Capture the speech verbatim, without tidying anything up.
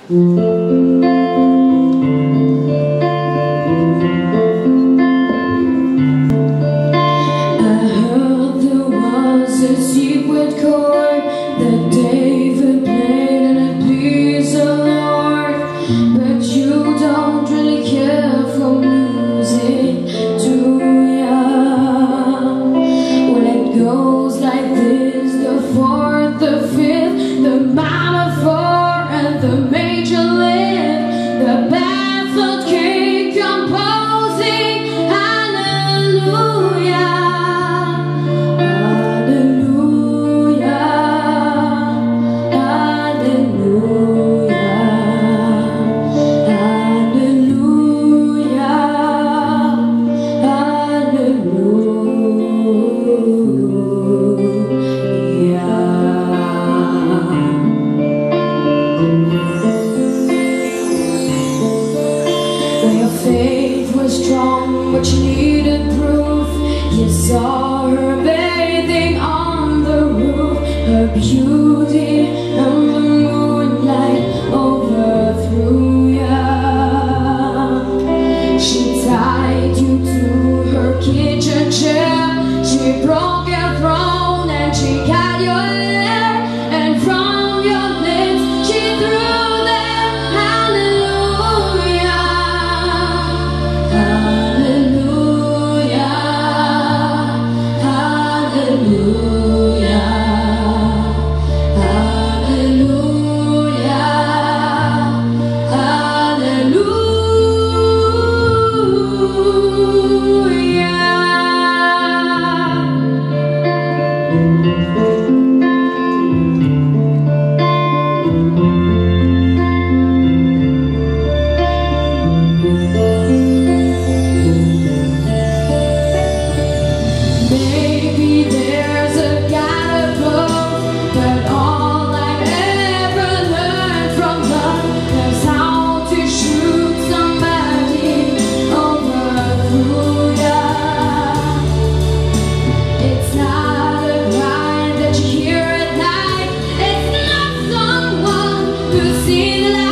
heard there was a secret chord that David played and it pleased the Lord, but you don't really care for music, do ya? Well, it goes like this: the fourth, the fifth, the minor four, and the major lift, the baffled king composing hallelujah, hallelujah, hallelujah, hallelujah, hallelujah. Your faith was strong, but you needed proof. You saw her bathing on the roof, her beauty and the moonlight overthrew ya. She tied you to her kitchen chair, she broke your throne and she cut your hair, and from your lips she threw them hallelujah, hallelujah, hallelujah, Maybe there's a God above, but all I've ever learned from love is how to shoot somebody overthrough ya. It's not a cry that you hear at night, it's not someone who's seen light.